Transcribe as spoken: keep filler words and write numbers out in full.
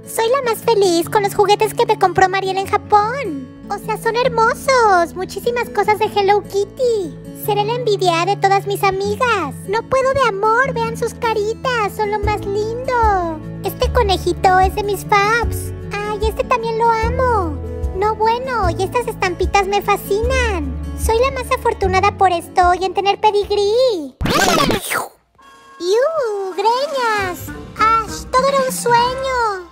Soy la más feliz con los juguetes que me compró Mariel en Japón. O sea, son hermosos. Muchísimas cosas de Hello Kitty. Seré la envidia de todas mis amigas. No puedo de amor, vean sus caritas, son lo más lindo. Este conejito es de mis faves. Ay, este también lo amo. No, bueno, y estas estampitas me fascinan. Soy la más afortunada por esto y en tener pedigrí. ¡Yu! ¡Greñas! ¡Ash! ¡Todo era un sueño!